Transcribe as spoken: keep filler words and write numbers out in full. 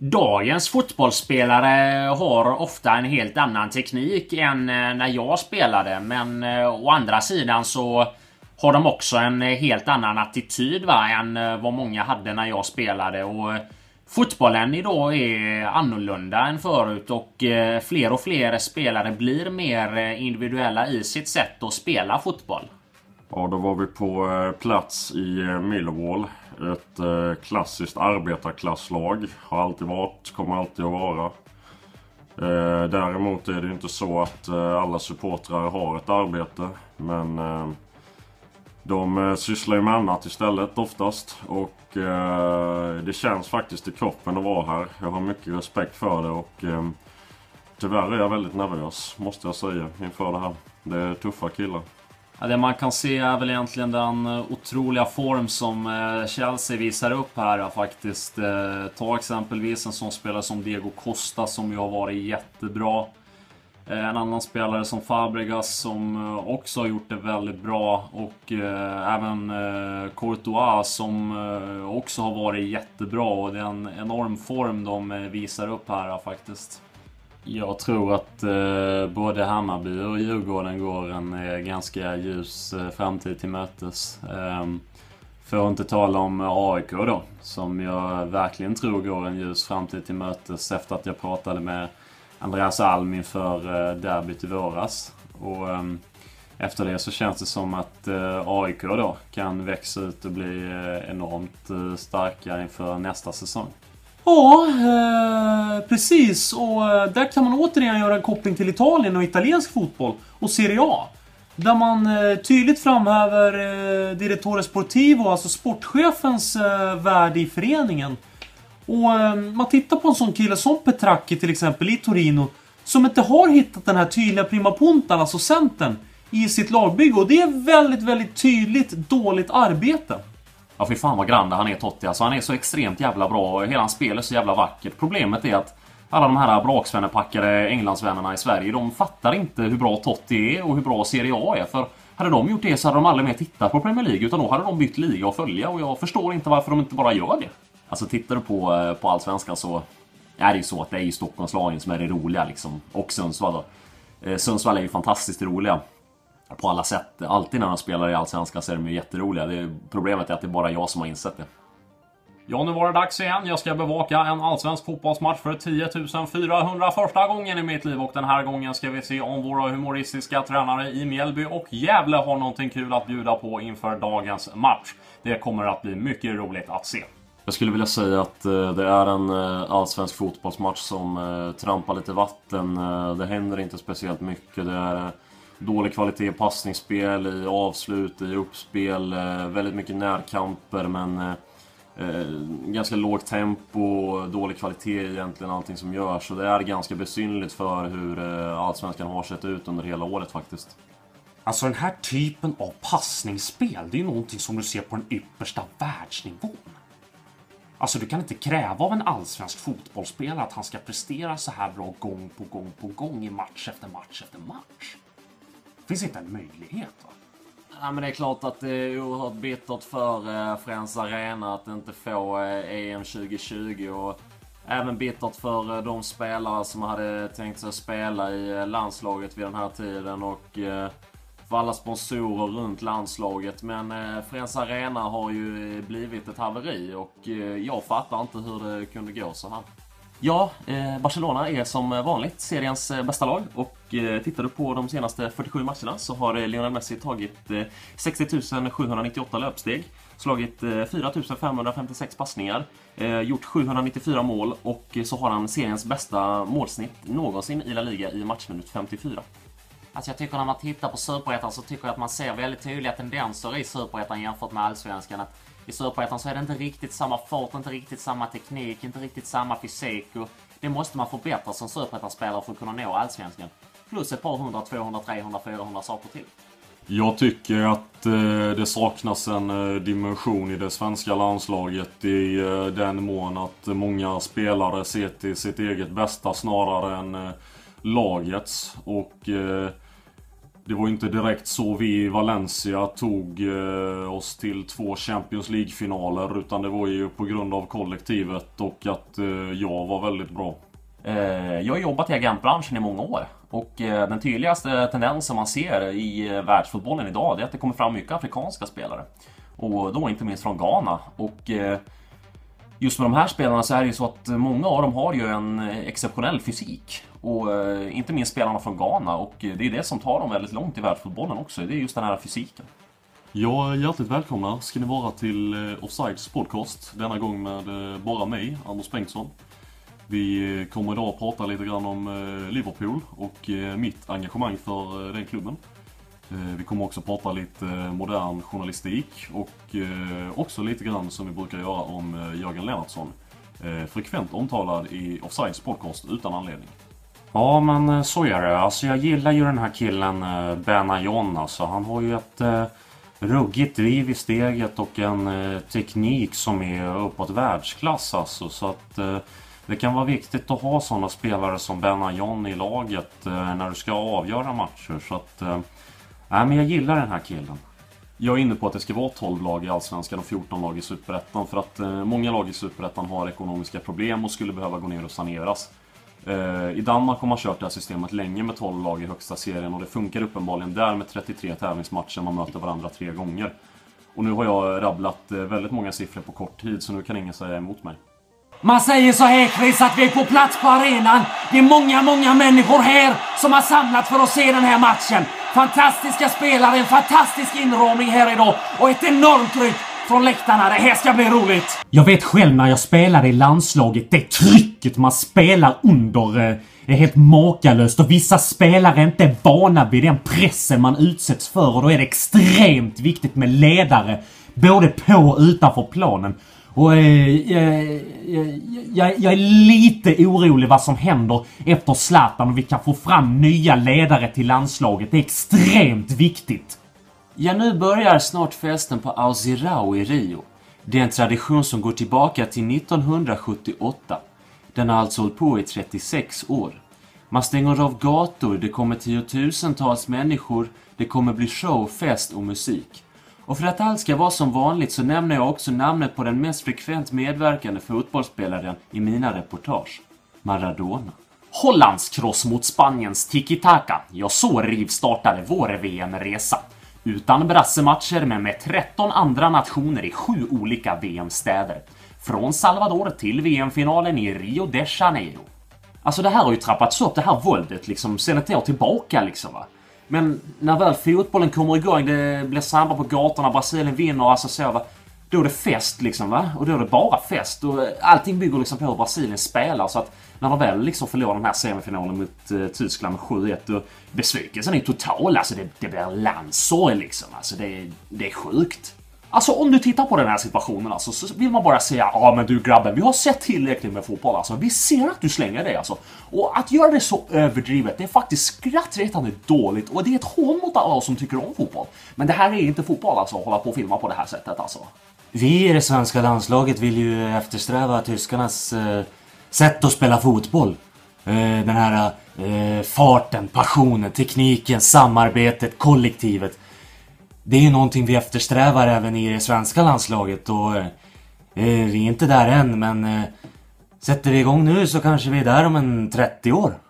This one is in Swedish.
Dagens fotbollsspelare har ofta en helt annan teknik än när jag spelade. Men å andra sidan så har de också en helt annan attityd va, än vad många hade när jag spelade. Och fotbollen idag är annorlunda än förut och fler och fler spelare blir mer individuella i sitt sätt att spela fotboll. Ja, då var vi på plats i Millwall. Ett klassiskt arbetarklasslag. Har alltid varit, kommer alltid att vara. Däremot är det inte så att alla supportrar har ett arbete. Men de sysslar ju med annat istället oftast. Och det känns faktiskt i kroppen att vara här. Jag har mycket respekt för det och tyvärr är jag väldigt nervös, måste jag säga, inför det här. Det är tuffa killar. Ja, det man kan se är väl egentligen den otroliga form som Chelsea visar upp här faktiskt. Ta exempelvis en sån spelare som Diego Costa som ju har varit jättebra. En annan spelare som Fabregas som också har gjort det väldigt bra. Och även Courtois som också har varit jättebra. Och det är en enorm form de visar upp här faktiskt. Jag tror att eh, både Hammarby och Djurgården går en eh, ganska ljus eh, framtid till mötes. Eh, för att inte tala om A I K då, som jag verkligen tror går en ljus framtid till mötes efter att jag pratade med Andreas Alm inför eh, derbyt i våras. Och eh, efter det så känns det som att eh, A I K då kan växa ut och bli eh, enormt eh, starka inför nästa säsong. Ja, eh, precis. Och eh, där kan man återigen göra en koppling till Italien och italiensk fotboll och Serie A. Där man eh, tydligt framhäver eh, Direttore Sportivo, alltså sportchefens eh, värde i föreningen. Och eh, man tittar på en sån kille som Petracchi till exempel i Torino, som inte har hittat den här tydliga primapuntan, alltså centern, i sitt lagbygge. Och det är väldigt, väldigt tydligt dåligt arbete. Ja, för fan vad grande han är, Totti. Alltså, han är så extremt jävla bra och hela hans spel är så jävla vackert. Problemet är att alla de här braksvännerpackade Englandsvännerna i Sverige, de fattar inte hur bra Totti är och hur bra Serie A är. För hade de gjort det så hade de aldrig mer tittat på Premier League, utan då hade de bytt liga och följa. Och jag förstår inte varför de inte bara gör det. Alltså tittar du på, på Allsvenskan så är det ju så att det är ju Stockholms lagen som är det roliga liksom. Och Sundsvall då. Eh, Sundsvall är ju fantastiskt roliga. På alla sätt. Alltid när de spelar i Allsvenskan så är de ju jätteroliga. Det är, problemet är att det är bara jag som har insett det. Ja, nu var det dags igen. Jag ska bevaka en allsvensk fotbollsmatch för tio tusen fyrahundra första gången i mitt liv. Och den här gången ska vi se om våra humoristiska tränare i Mjällby och Gävle har någonting kul att bjuda på inför dagens match. Det kommer att bli mycket roligt att se. Jag skulle vilja säga att eh, det är en eh, allsvensk fotbollsmatch som eh, trampar lite vatten. Eh, det händer inte speciellt mycket. Det är... Eh, dålig kvalitet i passningsspel, i avslut, i uppspel, eh, väldigt mycket närkamper men eh, ganska lågt tempo, dålig kvalitet egentligen allting som görs. Så det är ganska besynligt för hur eh, Allsvenskan har sett ut under hela året faktiskt. Alltså den här typen av passningsspel, det är ju någonting som du ser på den yppersta världsnivån. Alltså du kan inte kräva av en allsvensk fotbollsspelare att han ska prestera så här bra gång på gång på gång i match efter match efter match. Finns inte en möjlighet va? Ja, men det är klart att det är oerhört bittert för eh, Friends Arena att inte få eh, E M tjugo tjugo och även bittert för eh, de spelare som hade tänkt sig spela i eh, landslaget vid den här tiden och eh, för alla sponsorer runt landslaget. Men eh, Friends Arena har ju blivit ett haveri och eh, jag fattar inte hur det kunde gå så här. Ja, eh, Barcelona är som vanligt seriens eh, bästa lag och eh, tittar du på de senaste fyrtiosju matcherna så har eh, Lionel Messi tagit eh, sextio tusen sjuhundranittioåtta löpsteg, slagit eh, fyra tusen femhundrafemtiosex passningar, eh, gjort sjuhundranittiofyra mål och eh, så har han seriens bästa målsnitt någonsin i La Liga i matchminut femtiofyra. Alltså jag tycker när man tittar på Superettan så tycker jag att man ser väldigt tydliga tendenser i Superettan jämfört med Allsvenskan. Att i Superettan så är det inte riktigt samma fart, inte riktigt samma teknik, inte riktigt samma fysik. Och det måste man förbättra som Superettan-spelare för att kunna nå Allsvenskan. Plus ett par hundra, tvåhundra, trehundra, fyrahundra saker till. Jag tycker att eh, det saknas en eh, dimension i det svenska landslaget i eh, den mån att många spelare ser till sitt eget bästa snarare än eh, lagets. Och eh, Det var inte direkt så vi i Valencia tog eh, oss till två Champions League-finaler, utan det var ju på grund av kollektivet och att eh, jag var väldigt bra. Eh, jag har jobbat i agentbranschen i många år och eh, den tydligaste tendensen man ser i eh, världsfotbollen idag är att det kommer fram mycket afrikanska spelare. Och då inte minst från Ghana. Och eh, just med de här spelarna så är det ju så att många av dem har ju en exceptionell fysik. Och eh, inte minst spelarna från Ghana, och det är det som tar dem väldigt långt i världsfotbollen också. Det är just den här fysiken. Ja, hjärtligt välkomna ska ni vara till eh, Offsides podcast. Denna gång med eh, bara mig, Anders Bengtsson. Vi kommer idag att prata lite grann om eh, Liverpool och eh, mitt engagemang för eh, den klubben. Eh, vi kommer också prata lite eh, modern journalistik och eh, också lite grann som vi brukar göra om eh, Jörgen Lennartsson. Eh, frekvent omtalad i Offsides podcast utan anledning. Ja, men så är det. Alltså jag gillar ju den här killen Benayoun. Alltså, han har ju ett eh, ruggigt driv i steget och en eh, teknik som är uppåt världsklass. Alltså, så att eh, det kan vara viktigt att ha sådana spelare som Benayoun i laget eh, när du ska avgöra matcher. Så att, eh, nej, men jag gillar den här killen. Jag är inne på att det ska vara tolv lag i Allsvenskan och fjorton lag i Superettan, för att eh, många lag i Superettan har ekonomiska problem och skulle behöva gå ner och saneras. Eh, I Danmark har man kört det här systemet länge med tolv lag i högsta serien och det funkar uppenbarligen där med trettiotre tävlingsmatcher, man möter varandra tre gånger. Och nu har jag rabblat eh, väldigt många siffror på kort tid, så nu kan ingen säga emot mig. Man säger så här, Chris, att vi är på plats på arenan. Det är många, många människor här som har samlat för att se den här matchen. Fantastiska spelare, en fantastisk inramning här idag och ett enormt tryck från läktarna. Det här ska bli roligt. Jag vet själv när jag spelar i landslaget, det trycket man spelar under är helt makalöst. Och vissa spelare är inte vana vid den pressen man utsätts för. Och då är det extremt viktigt med ledare, både på och utanför planen. Och eh, jag, jag, jag är lite orolig vad som händer efter Zlatan och vi kan få fram nya ledare till landslaget. Det är extremt viktigt. Ja, nu börjar snart festen på Auzirao i Rio. Det är en tradition som går tillbaka till nittonhundrasjuttioåtta. Den har alltså hållit på i trettiosex år. Man stänger av gator, det kommer tiotusentals människor, det kommer bli show, fest och musik. Och för att allt ska vara som vanligt så nämner jag också namnet på den mest frekvent medverkande fotbollsspelaren i mina reportage. Maradona. Hollands kross mot Spaniens tiki-taka. Ja, så rivstartade vår V M-resa. Utan brassematcher men med tretton andra nationer i sju olika V M-städer. Från Salvador till V M-finalen i Rio de Janeiro. Alltså det här har ju trappats upp, det här våldet liksom, sen ett år tillbaka liksom va. Men när väl fotbollen kommer igång, det blir samba på gatorna, Brasilien vinner, alltså så va. Då är det fest liksom va, och då är det bara fest och allting bygger liksom på hur Brasilien spelar, så att när de väl liksom förlorar den här semifinalen mot uh, Tyskland med sju ett, och besvikelsen är total, alltså det, det blir landsorg liksom, alltså det, det är sjukt. Alltså om du tittar på den här situationen alltså, så vill man bara säga, ja ah, men du grabben, vi har sett tillräckligt med fotboll alltså, vi ser att du slänger det alltså. Och att göra det så överdrivet, det är faktiskt skrattretande dåligt och det är ett hån mot alla som tycker om fotboll. Men det här är inte fotboll alltså, att hålla på och filma på det här sättet alltså. Vi i det svenska landslaget vill ju eftersträva tyskarnas eh, sätt att spela fotboll. Eh, den här eh, farten, passionen, tekniken, samarbetet, kollektivet. Det är ju någonting vi eftersträvar även i det svenska landslaget och eh, vi är inte där än, men eh, sätter vi igång nu så kanske vi är där om en trettio år.